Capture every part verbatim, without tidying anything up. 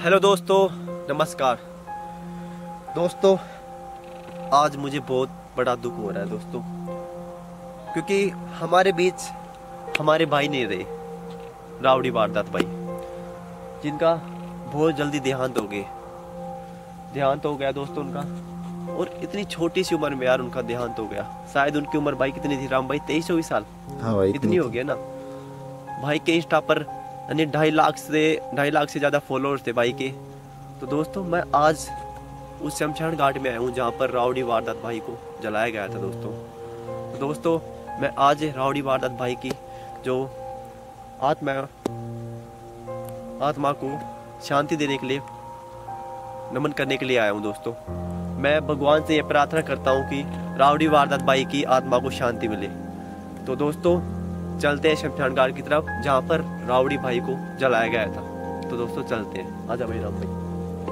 Hello दोस्तों, नमस्कार दोस्तों। आज मुझे बहुत बड़ा दुख हो रहा है दोस्तों, क्योंकि हमारे बीच हमारे भाई नहीं रहे, रावड़ी वारदात भाई, जिनका बहुत जल्दी देहांत हो गया देहांत हो गया दोस्तों उनका। और इतनी छोटी सी उम्र में यार उनका देहांत हो गया। शायद उनकी उम्र भाई कितनी थी राम भाई? तेईस चौबीस साल। हाँ भाई, इतनी हो गया ना भाई के इंस्टा पर, यानी ढाई लाख से ढाई लाख से ज़्यादा फॉलोअर्स थे भाई के। तो दोस्तों मैं आज उस शमशान घाट में आया हूँ जहाँ पर रावड़ी वारदात भाई को जलाया गया था दोस्तों। तो दोस्तों मैं आज रावड़ी वारदात भाई की जो आत्मा आत्मा को शांति देने के लिए, नमन करने के लिए आया हूँ दोस्तों। मैं भगवान से ये प्रार्थना करता हूँ कि रावड़ी वारदात भाई की आत्मा को शांति मिले। तो दोस्तों चलते हैं शमशान घाट की तरफ जहाँ पर रावड़ी भाई को जलाया गया था। तो दोस्तों चलते हैं, आजा भाई राम भाई।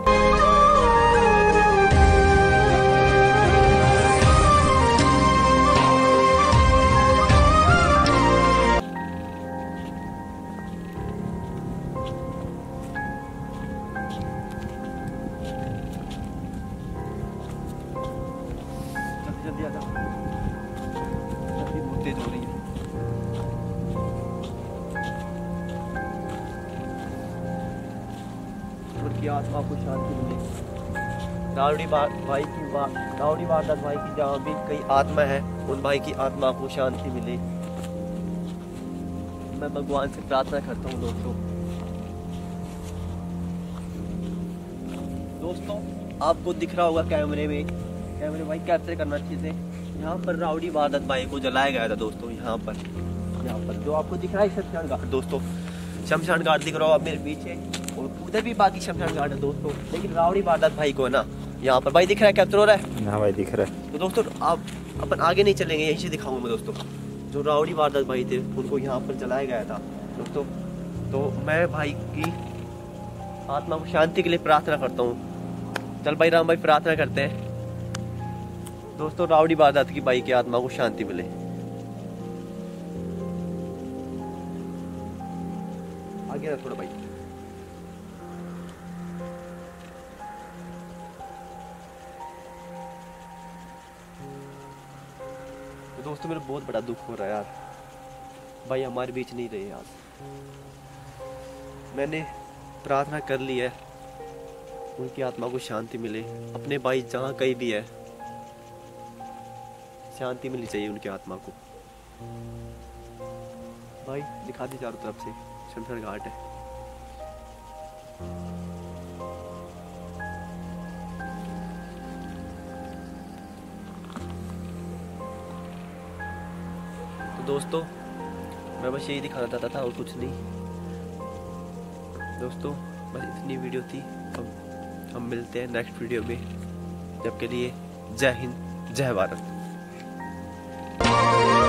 जल्दी जल्दी आजा, सर्दी बहुत तेज हो रही है। उनकी आत्मा को शांति मिले। रावड़ी भाई की रावड़ी वारदात भाई की जहाँ भी कई आत्मा है, उन भाई की आत्मा को शांति मिले। मैं भगवान से प्रार्थना करता हूँ दोस्तों। दोस्तों आपको दिख रहा होगा कैमरे में, कैमरे भाई कैप्चर करना अच्छे से। यहाँ पर रावड़ी वारदात भाई को जलाया गया था दोस्तों। यहाँ पर यहाँ पर जो आपको दिख रहा है शमशान घाट दोस्तों, शमशान घाट दिख रहा होगा मेरे पीछे, और उधर भी बाकी शमशान घाट है दोस्तों। लेकिन रावड़ी वारदात भाई को है ना, यहाँ पर भाई दिख रहा है, कैप्चर हो रहा है। हाँ भाई दिख रहा है। तो दोस्तों आप अपन आगे नहीं चलेंगे, यहीं से दिखाऊंगा मैं दोस्तों। जो रावड़ी वारदात भाई थे उनको यहाँ पर जलाया गया था दोस्तों। तो मैं भाई की आत्मा को शांति के लिए प्रार्थना करता हूँ। चल भाई राम भाई प्रार्थना करते हैं दोस्तों, रावड़ी वारदात की भाई की आत्मा को शांति मिले। आगे ना थोड़ा भाई। तो दोस्तों मेरा बहुत बड़ा दुख हो रहा है यार, भाई हमारे बीच नहीं रहे आज। मैंने प्रार्थना कर ली है उनकी आत्मा को शांति मिले। अपने भाई जहाँ कहीं भी है, शांति मिलनी चाहिए उनकी आत्मा को। भाई दिखा दी चारों तरफ से शमशान घाट है। तो दोस्तों मैं बस यही दिखाना चाहता था और कुछ नहीं दोस्तों, बस इतनी वीडियो थी। अब हम मिलते हैं नेक्स्ट वीडियो में, जब के लिए जय हिंद जय भारत।